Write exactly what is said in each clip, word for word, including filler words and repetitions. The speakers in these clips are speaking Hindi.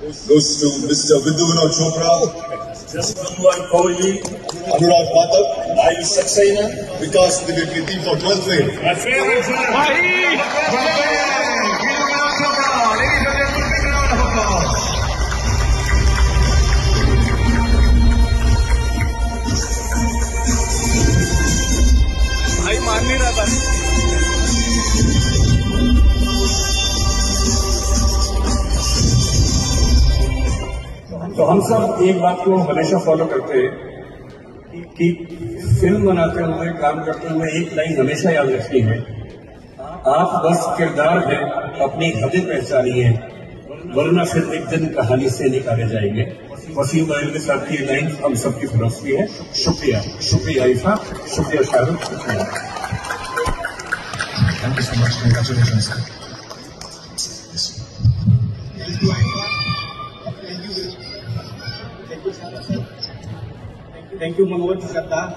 goes to Mister Vidhu Vinod Chopra, Jaswant Kohli, Anurag Pathak, Ayush Saxena, Vikas Divyakirti for twelfth grade. My favorite sir. भाई मान नहीं रहा था। तो हम सब एक बात को हमेशा फॉलो करते हैं कि फिल्म बनाते हुए, काम करते हुए एक लाइन हमेशा याद रखनी है, आप बस किरदार हैं, अपनी हदें पहचानिए, वरना फिर एक दिन कहानी से निकाले जाएंगे। वसीम भाई के साथ की लाइन हम सबकी फिलॉसफी है। शुक्रिया, शुक्रिया आइफा, शुक्रिया शाहरुख, शुक्रिया। Thank you so much. Congratulations, sir. Thank you, Manoj Sarda.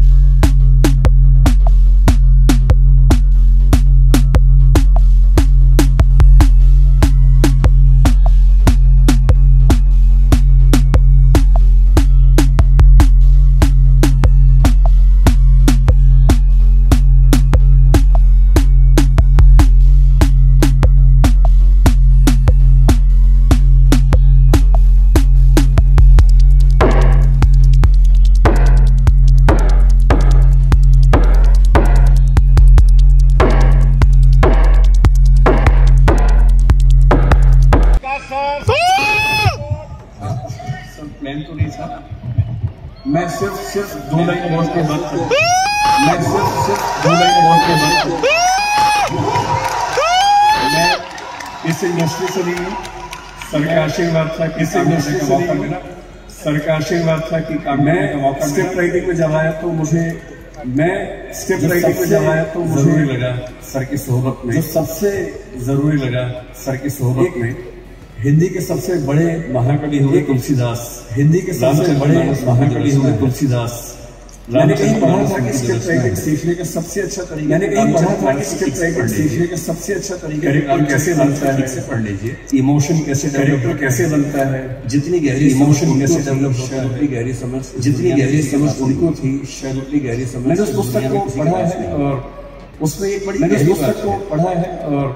Plan तो नहीं था। मैं सिर्फ सिर्फ दो लाइन बोल के बात करूं। मैं सिर्फ सिर्फ दो लाइन बोल के बात करूं। मैं इस इंडस्ट्री से नहीं हूं, सर का आशीर्वाद था कि इस इंडस्ट्री से नहीं हूं, सर का आशीर्वाद था कि मैं स्क्रिप्ट राइटिंग में जब आया तो मुझे मैं स्क्रिप्ट राइटिंग में जब आया तो मुझे लगा सर की सोहबत में, जो सबसे जरूरी लगा सर की सोहबत में, हिंदी के सबसे बड़े महाकवि हुए तुलसीदास, हिंदी के सबसे बड़े महाकवि हुए तुलसीदास। मैंने कहीं पढ़ा था कि स्क्रिप्ट राइटिंग सीखने का सबसे अच्छा तरीका, मैंने कहीं पढ़ा था कि स्क्रिप्ट राइटिंग सीखने का सबसे अच्छा तरीका कैरेक्टर कैसे बनता है, से पढ़ लीजिए, इमोशन कैसे कैरेक्टर कैसे बनता है, जितनी गहरी इमोशन कैसे डेवलप होता है, उतनी गहरी समझ, जितनी गहरी समझ उनको थी शायद उतनी गहरी समझ। मैंने उस पुस्तक को पढ़ा है और उसमें एक बड़ी पुस्तक को पढ़ा है और